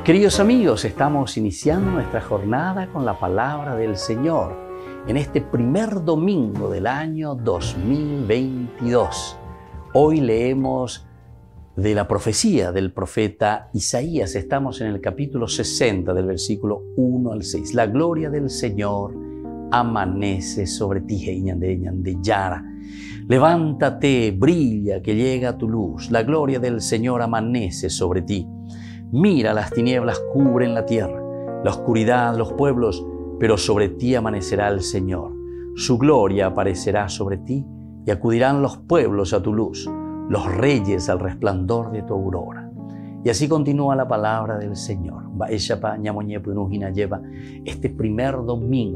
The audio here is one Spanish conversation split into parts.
Queridos amigos, estamos iniciando nuestra jornada con la palabra del Señor en este primer domingo del año 2022. Hoy leemos de la profecía del profeta Isaías. Estamos en el capítulo 60 del versículo 1 al 6. La gloria del Señor amanece sobre ti, de Yara. Levántate, brilla, que llega tu luz. La gloria del Señor amanece sobre ti. Mira, las tinieblas cubren la tierra, la oscuridad, los pueblos, pero sobre ti amanecerá el Señor. Su gloria aparecerá sobre ti y acudirán los pueblos a tu luz, los reyes al resplandor de tu aurora. Y así continúa la palabra del Señor. Este primer domingo,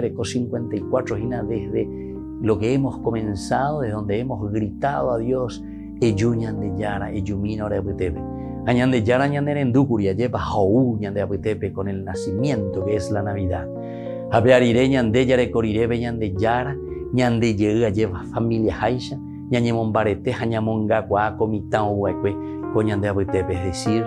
54 desde lo que hemos comenzado, desde donde hemos gritado a Dios, Eyuñan de Yara, Eyumina Orebutebe. Añande Yara, Ñander en Ducuria, lleva Jaú, Ñande Abutepe, con el nacimiento que es la Navidad. Abearire, Ñande Yare, Corirebe, Ñande Yara, Ñande llega, lleva familia Haisha, Ñañemon Barete, Jañamonga, Guaco, Mitán, Huecue, Coñande Abutepe, es decir,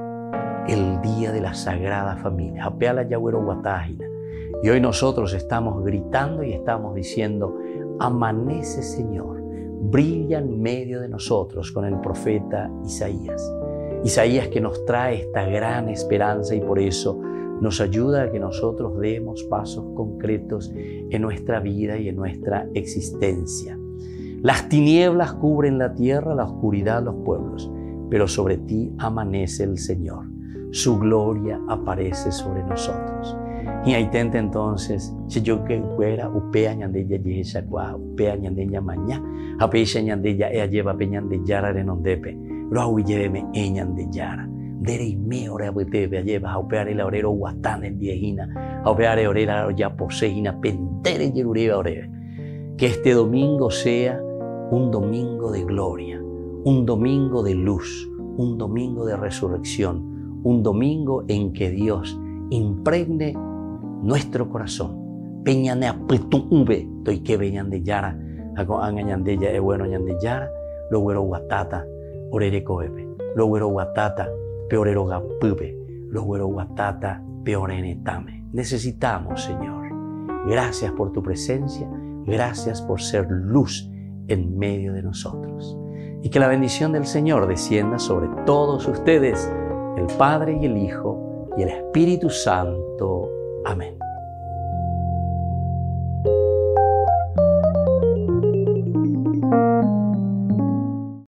el día de la Sagrada Familia. Apeala Yagüero Guatágina. Y hoy nosotros estamos gritando y estamos diciendo, amanece Señor, brilla en medio de nosotros con el profeta Isaías. Isaías que nos trae esta gran esperanza y por eso nos ayuda a que nosotros demos pasos concretos en nuestra vida y en nuestra existencia. Las tinieblas cubren la tierra, la oscuridad los pueblos, pero sobre ti amanece el Señor. Su gloria aparece sobre nosotros. Y ahí tente entonces, si yo que fuera, upea ñandeya yesha kwa, upea ñandeya maña, apesha ñandeya ea lleva peñandeya renondepe. Lo lleveme eñan de Yara. Dere y me ore abutebe, lleva a opear el orero guatán el viejina, a opear el orero ya poseína, pentere yerureba orebe. Que este domingo sea un domingo de gloria, un domingo de luz, un domingo de resurrección, un domingo en que Dios impregne nuestro corazón. Peñane a ube, toy que veñan de Yara, a ñan de ella, bueno ñan de Yara, lo güero guatata. Orere coebe, lo güero guatata, peorero gapupe, lo güero guatata, peorenetame. Necesitamos, Señor. Gracias por tu presencia, gracias por ser luz en medio de nosotros. Y que la bendición del Señor descienda sobre todos ustedes, el Padre y el Hijo y el Espíritu Santo. Amén.